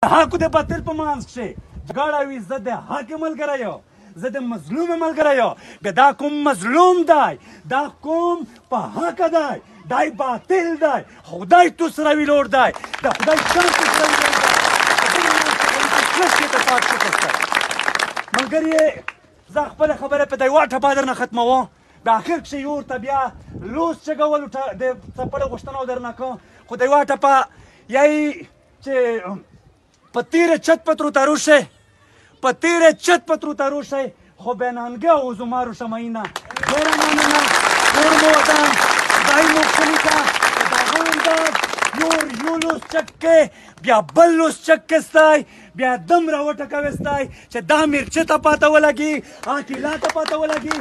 حق د باطل په منځ کښې جګړه وي زه د حق ملګری یم زه د مظلوم ملګری یم که دا کوم مظلوم دی دا کوم په حق دی دی باطل دی خدای تو سره ویلوړ دی د خدای سره تو سره ویلوړ دی ملګري زه خپله خبره په یوه ټپه درنه ختموم په اخر کښې یو ورته بیا لوس چګولو د څپړې غوښتنه درنه کوم خو د یوه ټپه یایي چې په تیره چت پترو تارو شی په تیره چت پترو تارو شی خو بینانگه و زمارو شمایینه ډېره مننه ډېر مو ودان خدای مو ښکلي که په دغه انداز یو لوس چکې بیا بل لوس چکې ستی بیا دم راوټکوي ستی چې دا میرچه ته پاته ولګي طلا ته پاته ولګي